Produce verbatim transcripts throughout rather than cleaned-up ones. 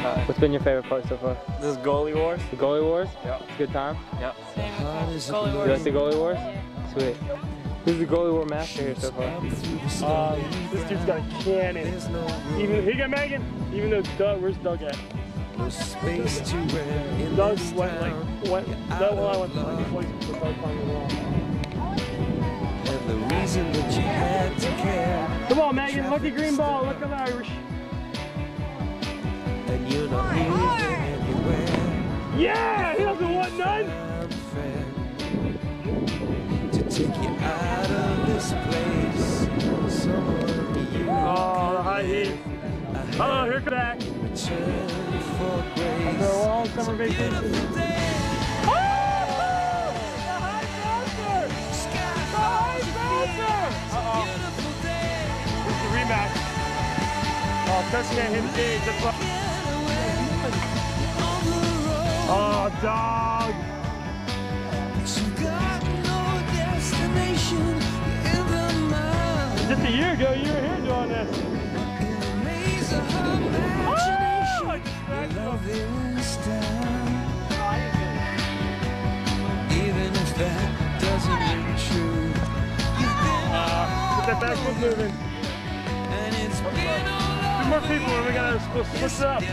Uh, What's been your favorite part so far? This is Goalie Wars. The Goalie Wars? Yeah. It's a good time? Yeah. Goalie You Wars. like the Goalie Wars? Sweet. Who's the Goalie War master here so far? Um, this dude's got a cannon. Even here you go, Megan. Even though Doug, where's Doug at? Doug went like went. Doug when I went like twice before Doug finally went. The reason that you had to care. Come on, Megan. Lucky green ball. Look at Irish. And you're not here anywhere. Yeah, he doesn't want none. To take you out of this place. Oh, the high heat. Oh, here come back. After a long summer vacation. Oh! The high bouncer! The high bouncer! Uh-oh. It's the rematch. Oh, Tess can't hit the gauge. That's what. Oh, dog! Just a year ago, you were here doing this. Oh! Even if that doesn't ring true, Uh, get that back foot moving. and it's been all Two more people and we gotta split, split it up.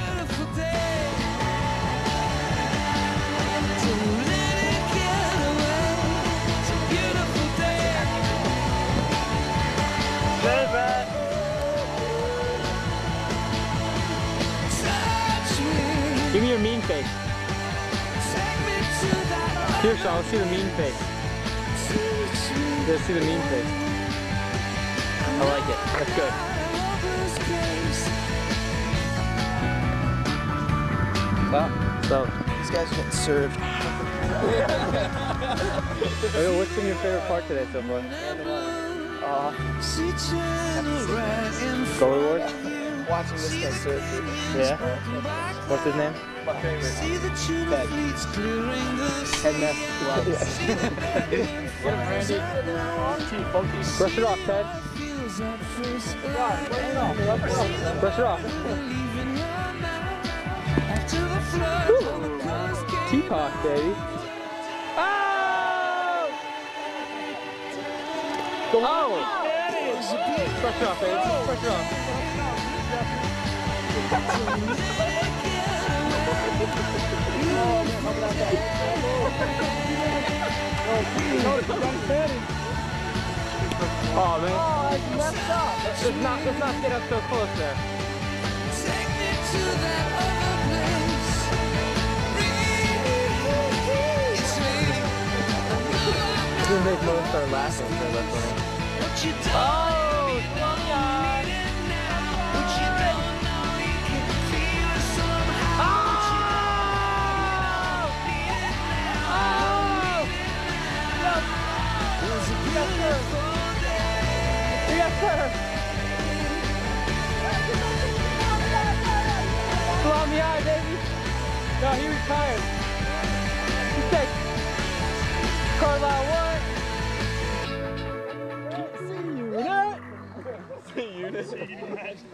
Give me your mean face. Here, Sean, let's see the mean face. Let's see the mean face. I like it. That's good. Wow. So, These guys are getting served. okay, what's been your favorite part today so far? Uh, Goalie Wars? watching this guy serve people. Yeah? What's his name? My favorite. Ted. Ted Ness. Get him, Randy. Brush it off, Ted. Brush it off. Teapot, baby. Oh! Oh! Brush it off, baby. Brush it off. Oh man. Oh, it's messed up. Let's not, let's not get up so close there. take me to that other place. It's me. This will make Mo start laughing for the rest of it. What you don't Oh, need it now. What you don't know, you can feel it somehow. Oh! Was a beautiful day. We got served. Still on the eye, baby. No, he retired. He said, Carlisle, what? See you, unit. See you, unit.